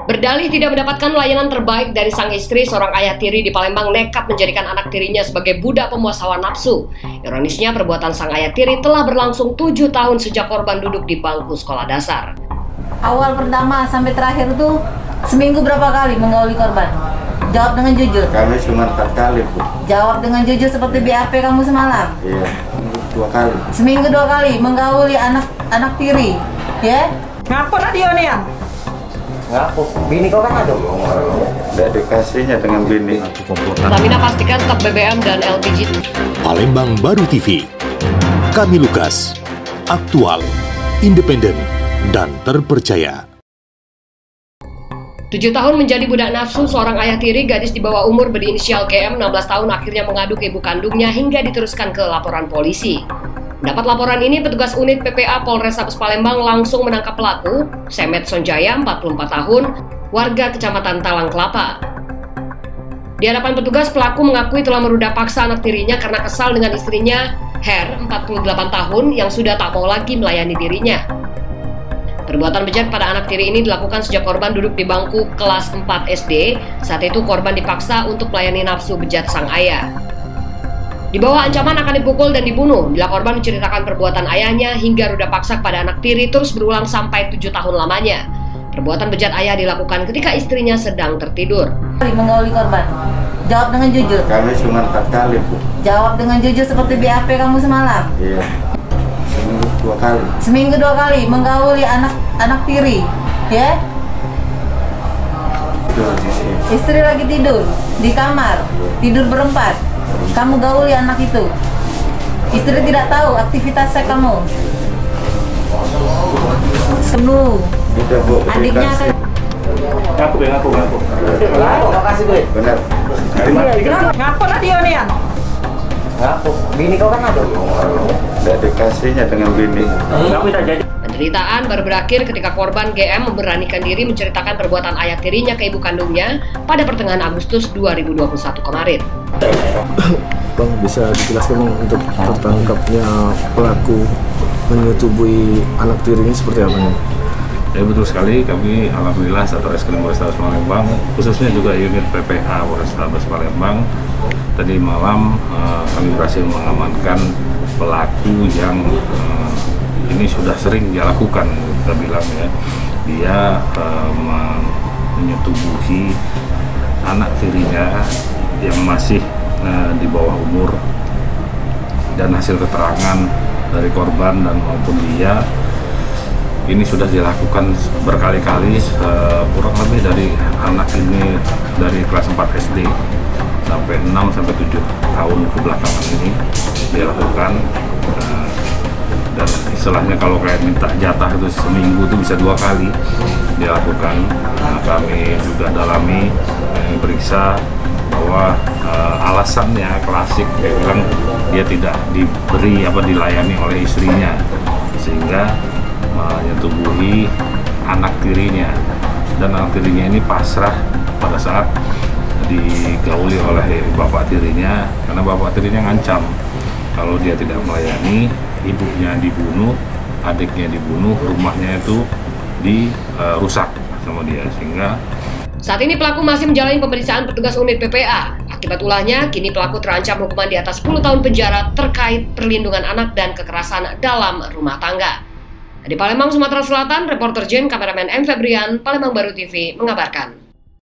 Berdalih tidak mendapatkan layanan terbaik dari sang istri, seorang ayah tiri di Palembang nekat menjadikan anak tirinya sebagai budak pemuas hawa nafsu. Ironisnya, perbuatan sang ayah tiri telah berlangsung 7 tahun sejak korban duduk di bangku sekolah dasar. Awal pertama sampai terakhir tuh seminggu berapa kali menggauli korban? Jawab dengan jujur. Kami cuma 4 kali, Bu. Jawab dengan jujur seperti BAP kamu semalam. Iya, 2 kali. Seminggu 2 kali menggauli anak tiri, ya? Ngapo radio nih ya? Ngaku, bini kau kan ada? Tidak dikasihnya dengan bini. Pertamina pastikan stok BBM dan LPG. Palembang Baru TV. Kami Lukas. Aktual, independen, dan terpercaya. 7 tahun menjadi budak nafsu, seorang ayah tiri gadis di bawah umur berinisial GM 16 tahun akhirnya mengadu ke ibu kandungnya hingga diteruskan ke laporan polisi. Dapat laporan ini, petugas unit PPA Polrestabes Palembang langsung menangkap pelaku, Semet Sonjaya, 44 tahun, warga Kecamatan Talang Kelapa. Di hadapan petugas, pelaku mengakui telah merudah paksa anak tirinya karena kesal dengan istrinya, Her, 48 tahun, yang sudah tak mau lagi melayani dirinya. Perbuatan bejat pada anak tiri ini dilakukan sejak korban duduk di bangku kelas 4 SD. Saat itu korban dipaksa untuk melayani nafsu bejat sang ayah. Di bawah ancaman akan dipukul dan dibunuh, bila korban menceritakan perbuatan ayahnya hingga rudah paksa pada anak tiri terus berulang sampai 7 tahun lamanya. Perbuatan bejat ayah dilakukan ketika istrinya sedang tertidur. Menggauli korban. Jawab dengan jujur. Kami cuma 4 kali, Bu. Jawab dengan jujur seperti BAP kamu semalam. Iya, seminggu 2 kali. Seminggu 2 kali menggauli anak tiri, ya? Istri lagi tidur di kamar, tidur berempat. Kamu gauli anak itu. Istri tidak tahu aktivitas seks kamu. Penuh. Tidak, Bu. Adiknya akan Ngaku. Makasih, Bu. Benar. Ngapo radio nih ya? Ngaku, bini kau kan ada? Tidak dikasihnya dengan bini. Nggak bisa jadi. Penderitaan baru berakhir ketika korban GM memberanikan diri menceritakan perbuatan ayah tirinya ke ibu kandungnya pada pertengahan Agustus 2021 kemarin. Bang, bisa dijelaskan untuk tertangkapnya pelaku menyetubuhi anak tirinya seperti apa? Ya betul sekali, kami alhamdulillah Satreskrim Polrestabes Palembang, khususnya juga unit PPA Polrestabes Palembang, tadi malam kami berhasil mengamankan pelaku yang ini sudah sering dia lakukan, kita bilang ya. Dia menyetubuhi anak tirinya yang masih di bawah umur, dan hasil keterangan dari korban dan maupun dia ini sudah dilakukan berkali-kali, kurang lebih dari anak ini dari kelas 4 SD sampai 6-7 tahun kebelakangan ini dia lakukan, dan istilahnya kalau kayak minta jatah itu seminggu itu bisa 2 kali dia lakukan. Kami juga dalami, periksa bahwa alasannya klasik, dia bilang dia tidak dilayani oleh istrinya sehingga menyetubuhi anak tirinya, dan anak tirinya ini pasrah pada saat digauli oleh bapak tirinya karena bapak tirinya ngancam kalau dia tidak melayani, ibunya dibunuh, adiknya dibunuh, rumahnya itu dirusak sama dia. Sehingga saat ini pelaku masih menjalani pemeriksaan petugas unit PPA. Akibat ulahnya, kini pelaku terancam hukuman di atas 10 tahun penjara terkait perlindungan anak dan kekerasan dalam rumah tangga. Di Palembang, Sumatera Selatan, reporter Jen, kameramen M. Febrian, Palembang Baru TV mengabarkan.